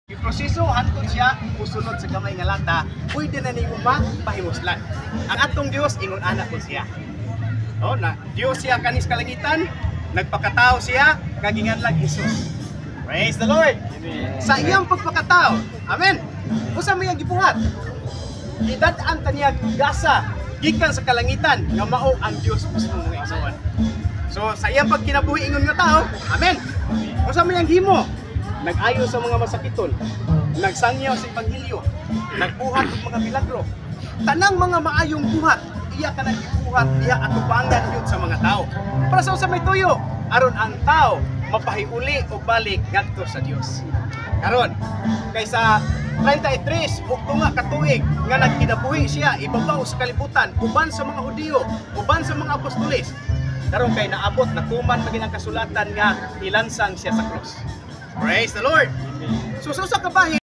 Proseso hantod siya usunod sa gamay nga lata, pwede na nimo mapahimuslan. Ang atong Dios ingon ana ko siya. Oh, na Dios siya kanis kalangitan, nagpakatao siya kaginganlag Hesus. Praise the Lord. Amen. Sa iyang pagpakatao, amen. Usa may gibuhat. Idad-an taniya gasa gikan sa kalangitan nga mao ang Dios mismo nga igsoon. So sa iyang pagkinabuhi ingon nga tao, amen. Usa may himo, nag-ayo sa mga masakiton, nagsangyaw sa ebanghelyo, nagbuhat og mga milagro. Tanang mga maayong buhat, iya ka nagbuhat, iya atubangan yun sa mga tao. Para sa may tuyo, aron ang tao mapahiuli o balik ngadto sa Dios. Karon, kaysa 33 ug tunga ka tuig nga nagkinabuhi siya ibabaw sa kalibutan uban sa mga Hudiyo, uban sa mga apostoles. Karon kay naabot natuman maging ang kasulatan nga ilansang siya sa krus. Praise the Lord. So sa kabahin